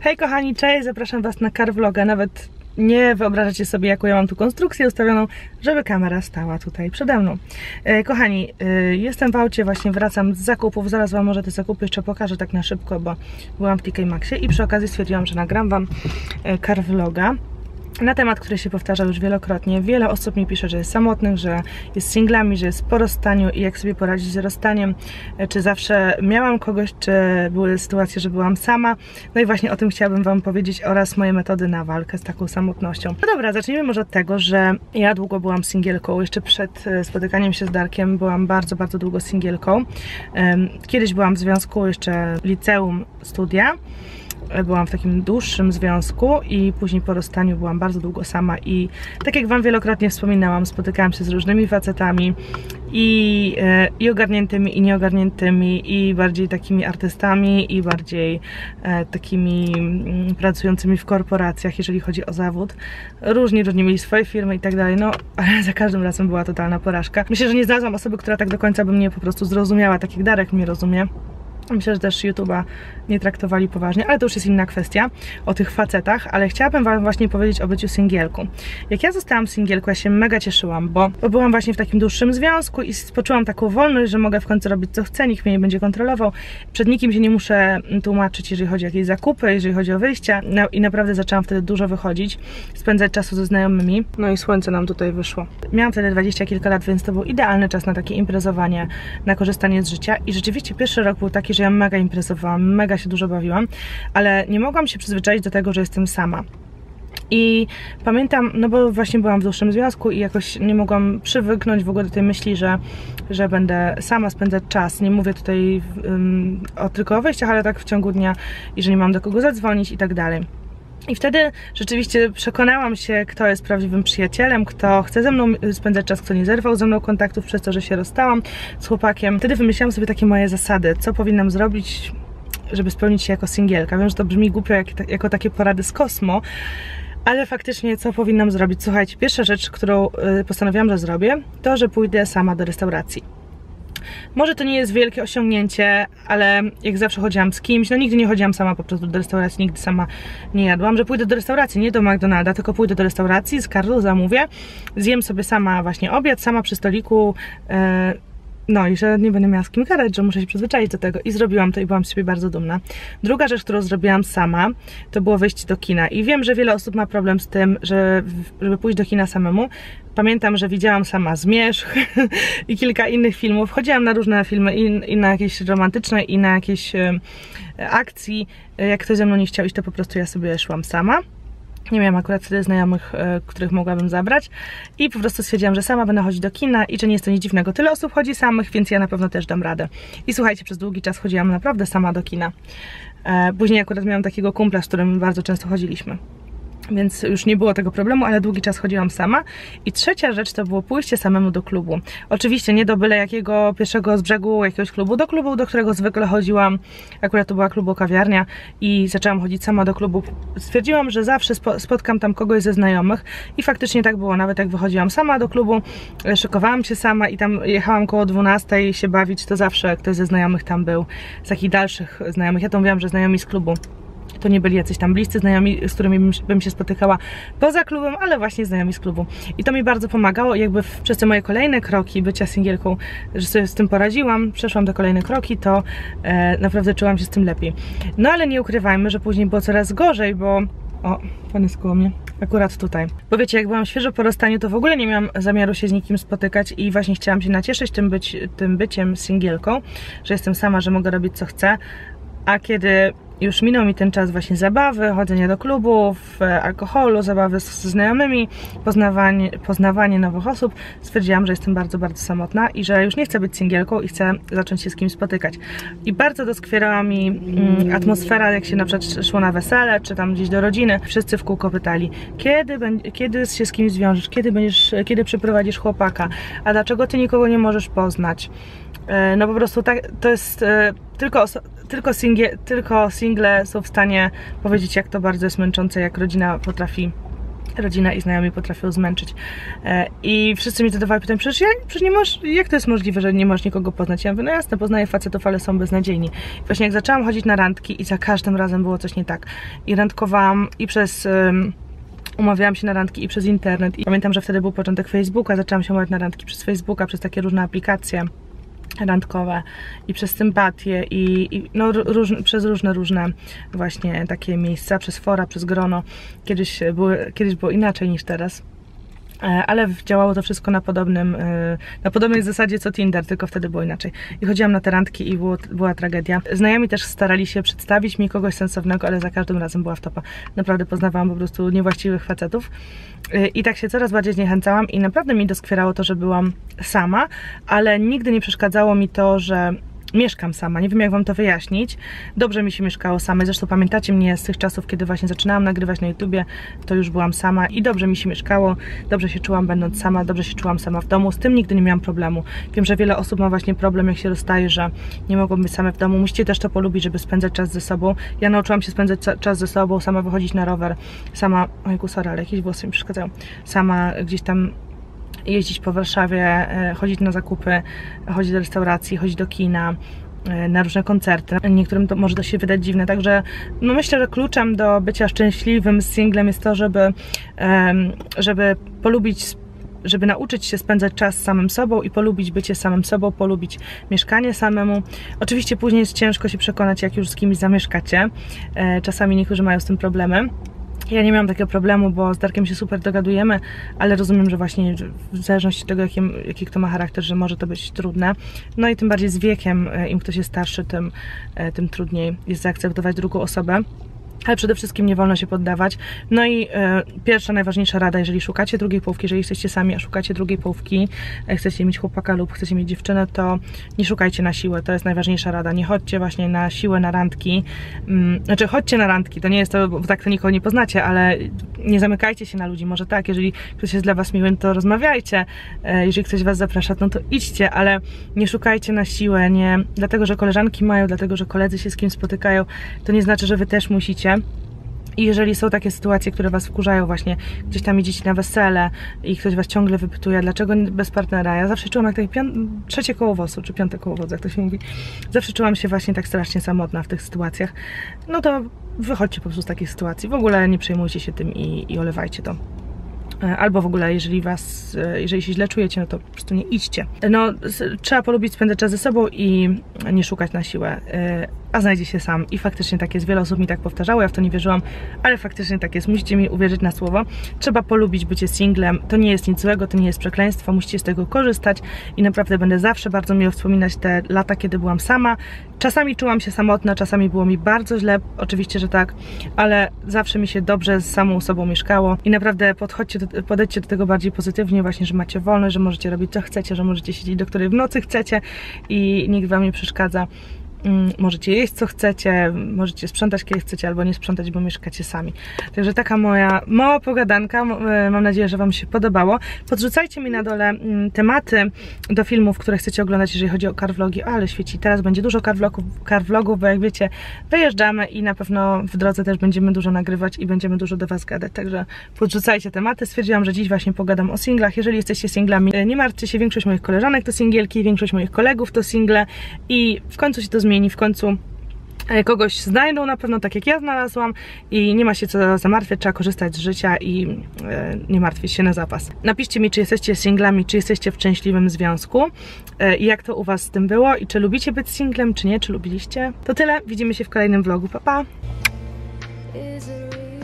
Hej kochani, cześć, zapraszam was na car vloga. Nawet nie wyobrażacie sobie, jaką ja mam tu konstrukcję ustawioną, żeby kamera stała tutaj przede mną. Kochani, jestem w aucie, właśnie wracam z zakupów. Zaraz wam może te zakupy jeszcze pokażę tak na szybko, bo byłam w TK Maxxie i przy okazji stwierdziłam, że nagram wam car vloga na temat, który się powtarza już wielokrotnie. Wiele osób mi pisze, że jest samotnych, że jest singlami, że jest po rozstaniu i jak sobie poradzić z rozstaniem, czy zawsze miałam kogoś, czy były sytuacje, że byłam sama. No i właśnie o tym chciałabym wam powiedzieć oraz moje metody na walkę z taką samotnością. No dobra, zacznijmy może od tego, że ja długo byłam singielką. Jeszcze przed spotykaniem się z Darkiem byłam bardzo, bardzo długo singielką. Kiedyś byłam w związku, jeszcze liceum, studia. Byłam w takim dłuższym związku i później po rozstaniu byłam bardzo długo sama i tak jak wam wielokrotnie wspominałam, spotykałam się z różnymi facetami i ogarniętymi, i nieogarniętymi, i bardziej takimi artystami, i bardziej takimi pracującymi w korporacjach, jeżeli chodzi o zawód. Różni mieli swoje firmy i tak dalej, no ale za każdym razem była totalna porażka. Myślę, że nie znalazłam osoby, która tak do końca by mnie po prostu zrozumiała, tak jak Darek mnie rozumie. Myślę, że też YouTube'a nie traktowali poważnie, ale to już jest inna kwestia o tych facetach, ale chciałabym wam właśnie powiedzieć o byciu singielką. Jak ja zostałam singielką, ja się mega cieszyłam, bo byłam właśnie w takim dłuższym związku i poczułam taką wolność, że mogę w końcu robić co chcę, nikt mnie nie będzie kontrolował, przed nikim się nie muszę tłumaczyć, jeżeli chodzi o jakieś zakupy, jeżeli chodzi o wyjścia, no, i naprawdę zaczęłam wtedy dużo wychodzić, spędzać czasu ze znajomymi, no i słońce nam tutaj wyszło. Miałam wtedy 20 kilka lat, więc to był idealny czas na takie imprezowanie, na korzystanie z życia i rzeczywiście pierwszy rok był taki, że ja mega imprezowałam, mega się dużo bawiłam, ale nie mogłam się przyzwyczaić do tego, że jestem sama. I pamiętam, no bo właśnie byłam w dłuższym związku i jakoś nie mogłam przywyknąć w ogóle do tej myśli, że będę sama spędzać czas. Nie mówię tutaj tylko o wyjściach, ale tak w ciągu dnia i że nie mam do kogo zadzwonić i tak dalej. I wtedy rzeczywiście przekonałam się, kto jest prawdziwym przyjacielem, kto chce ze mną spędzać czas, kto nie zerwał ze mną kontaktów przez to, że się rozstałam z chłopakiem. Wtedy wymyślałam sobie takie moje zasady, co powinnam zrobić, żeby spełnić się jako singielka. Wiem, że to brzmi głupio jako takie porady z kosmo, ale faktycznie co powinnam zrobić? Słuchajcie, pierwsza rzecz, którą postanowiłam, że zrobię, to, że pójdę sama do restauracji. Może to nie jest wielkie osiągnięcie, ale jak zawsze chodziłam z kimś, no nigdy nie chodziłam sama po prostu do restauracji, nigdy sama nie jadłam, że pójdę do restauracji, nie do McDonalda, tylko pójdę do restauracji, z kartu zamówię, zjem sobie sama właśnie obiad, sama przy stoliku, no i że nie będę miała z kim gadać, że muszę się przyzwyczaić do tego i zrobiłam to i byłam z siebie bardzo dumna. Druga rzecz, którą zrobiłam sama, to było wyjście do kina i wiem, że wiele osób ma problem z tym, żeby pójść do kina samemu. Pamiętam, że widziałam sama Zmierzch i kilka innych filmów. Chodziłam na różne filmy i na jakieś romantyczne i na jakieś akcji. Jak ktoś ze mną nie chciał iść, to po prostu ja sobie szłam sama. Nie miałam akurat wtedy znajomych, których mogłabym zabrać i po prostu stwierdziłam, że sama będę chodzić do kina i że nie jest to nic dziwnego. Tyle osób chodzi samych, więc ja na pewno też dam radę. I słuchajcie, przez długi czas chodziłam naprawdę sama do kina. Później akurat miałam takiego kumpla, z którym bardzo często chodziliśmy. Więc już nie było tego problemu, ale długi czas chodziłam sama. I trzecia rzecz to było pójście samemu do klubu. Oczywiście nie do byle jakiego pierwszego z brzegu jakiegoś klubu, do którego zwykle chodziłam. Akurat to była klubu kawiarnia i zaczęłam chodzić sama do klubu. Stwierdziłam, że zawsze spotkam tam kogoś ze znajomych i faktycznie tak było. Nawet jak wychodziłam sama do klubu, szykowałam się sama i tam jechałam koło 12 się bawić, to zawsze ktoś ze znajomych tam był. Z takich dalszych znajomych. Ja to mówiłam, że znajomi z klubu. To nie byli jacyś tam bliscy znajomi, z którymi bym się spotykała poza klubem, ale właśnie znajomi z klubu. I to mi bardzo pomagało, jakby przez te moje kolejne kroki bycia singielką, że sobie z tym poradziłam, przeszłam te kolejne kroki, to naprawdę czułam się z tym lepiej. No ale nie ukrywajmy, że później było coraz gorzej, bo... O, pan jest koło mnie. Akurat tutaj. Bo wiecie, jak byłam świeżo po rozstaniu, to w ogóle nie miałam zamiaru się z nikim spotykać i właśnie chciałam się nacieszyć tym byciem singielką, że jestem sama, że mogę robić co chcę, a kiedy już minął mi ten czas właśnie zabawy, chodzenia do klubów, alkoholu, zabawy z znajomymi, poznawanie nowych osób, stwierdziłam, że jestem bardzo, bardzo samotna i że już nie chcę być singielką i chcę zacząć się z kimś spotykać. I bardzo doskwierała mi atmosfera, jak się na przykład szło na wesele, czy tam gdzieś do rodziny. Wszyscy w kółko pytali, kiedy się z kimś zwiążesz, kiedy przyprowadzisz chłopaka, a dlaczego ty nikogo nie możesz poznać? No po prostu tak, to jest tylko single są w stanie powiedzieć, jak to bardzo jest męczące, jak rodzina potrafi rodzina i znajomi potrafią zmęczyć. I wszyscy mi zadawali pytanie, przecież nie masz, jak to jest możliwe, że nie możesz nikogo poznać? Ja mówię, no jasne, poznaję facetów, ale są beznadziejni. I właśnie jak zaczęłam chodzić na randki i za każdym razem było coś nie tak. I randkowałam i przez... umawiałam się na randki i przez internet. I pamiętam, że wtedy był początek Facebooka, zaczęłam się umawiać na randki przez Facebooka, przez takie różne aplikacje randkowe i przez sympatię i no, przez różne właśnie takie miejsca, przez fora, przez grono. Kiedyś było inaczej niż teraz. Ale działało to wszystko na podobnej zasadzie co Tinder, tylko wtedy było inaczej. I chodziłam na te randki i była tragedia. Znajomi też starali się przedstawić mi kogoś sensownego, ale za każdym razem była wtopa. Naprawdę poznawałam po prostu niewłaściwych facetów. I tak się coraz bardziej zniechęcałam i naprawdę mi doskwierało to, że byłam sama, ale nigdy nie przeszkadzało mi to, że mieszkam sama, nie wiem jak wam to wyjaśnić. Dobrze mi się mieszkało samej, zresztą pamiętacie mnie z tych czasów, kiedy właśnie zaczynałam nagrywać na YouTubie, to już byłam sama i dobrze mi się mieszkało, dobrze się czułam będąc sama, dobrze się czułam sama w domu, z tym nigdy nie miałam problemu. Wiem, że wiele osób ma właśnie problem, jak się rozstaje, że nie mogą być same w domu. Musicie też to polubić, żeby spędzać czas ze sobą. Ja nauczyłam się spędzać czas ze sobą, sama wychodzić na rower, sama, ojku, sorry, ale jakieś włosy mi przeszkadzają, sama gdzieś tam jeździć po Warszawie, chodzić na zakupy, chodzić do restauracji, chodzić do kina, na różne koncerty. Niektórym to może się wydać dziwne, także no myślę, że kluczem do bycia szczęśliwym singlem jest to, żeby polubić, żeby nauczyć się spędzać czas z samym sobą i polubić bycie samym sobą, polubić mieszkanie samemu. Oczywiście później jest ciężko się przekonać, jak już z kimś zamieszkacie. Czasami niektórzy mają z tym problemy. Ja nie miałam takiego problemu, bo z Darkiem się super dogadujemy, ale rozumiem, że właśnie w zależności od tego, jaki kto ma charakter, że może to być trudne. No i tym bardziej z wiekiem, im ktoś jest starszy, tym trudniej jest zaakceptować drugą osobę. Ale przede wszystkim nie wolno się poddawać. No i pierwsza, najważniejsza rada, jeżeli szukacie drugiej połówki, jeżeli jesteście sami, a szukacie drugiej połówki, chcecie mieć chłopaka lub chcecie mieć dziewczynę, to nie szukajcie na siłę, to jest najważniejsza rada. Nie chodźcie właśnie na siłę na randki. Znaczy chodźcie na randki, to nie jest to, bo tak to nikogo nie poznacie, ale nie zamykajcie się na ludzi. Może tak, jeżeli ktoś jest dla was miły, to rozmawiajcie. Jeżeli ktoś was zaprasza, no to idźcie, ale nie szukajcie na siłę, nie dlatego, że koleżanki mają, dlatego, że koledzy się z kim spotykają, to nie znaczy, że wy też musicie. I jeżeli są takie sytuacje, które was wkurzają, właśnie gdzieś tam idziecie na wesele i ktoś was ciągle wypytuje, dlaczego bez partnera, ja zawsze czułam jak takie trzecie koło wozu, czy piąte koło wozu, jak to się mówi, zawsze czułam się właśnie tak strasznie samotna w tych sytuacjach, no to wychodźcie po prostu z takich sytuacji, w ogóle nie przejmujcie się tym i olewajcie to. Albo w ogóle, jeżeli się źle czujecie, no to po prostu nie idźcie. No, trzeba polubić spędzać czas ze sobą i nie szukać na siłę, a znajdzie się sam. I faktycznie tak jest. Wiele osób mi tak powtarzało, ja w to nie wierzyłam, ale faktycznie tak jest. Musicie mi uwierzyć na słowo. Trzeba polubić bycie singlem. To nie jest nic złego, to nie jest przekleństwo. Musicie z tego korzystać i naprawdę będę zawsze bardzo miło wspominać te lata, kiedy byłam sama. Czasami czułam się samotna, czasami było mi bardzo źle, oczywiście, że tak, ale zawsze mi się dobrze z samą sobą mieszkało i naprawdę podejdźcie do tego bardziej pozytywnie, właśnie, że macie wolność, że możecie robić co chcecie, że możecie siedzieć do której w nocy chcecie i nikt wam nie przeszkadza. Możecie jeść co chcecie, możecie sprzątać kiedy chcecie, albo nie sprzątać, bo mieszkacie sami. Także taka moja mała pogadanka, mam nadzieję, że wam się podobało. Podrzucajcie mi na dole tematy do filmów, które chcecie oglądać, jeżeli chodzi o car vlogi. Ale świeci, teraz będzie dużo car vlogów, bo jak wiecie, wyjeżdżamy i na pewno w drodze też będziemy dużo nagrywać i będziemy dużo do was gadać, także podrzucajcie tematy. Stwierdziłam, że dziś właśnie pogadam o singlach. Jeżeli jesteście singlami, nie martwcie się, większość moich koleżanek to singielki, większość moich kolegów to single i w końcu się to zmieni, w końcu kogoś znajdą na pewno, tak jak ja znalazłam i nie ma się co zamartwiać, trzeba korzystać z życia i nie martwić się na zapas. Napiszcie mi, czy jesteście singlami, czy jesteście w szczęśliwym związku i jak to u was z tym było i czy lubicie być singlem, czy nie, czy lubiliście. To tyle, widzimy się w kolejnym vlogu, pa pa!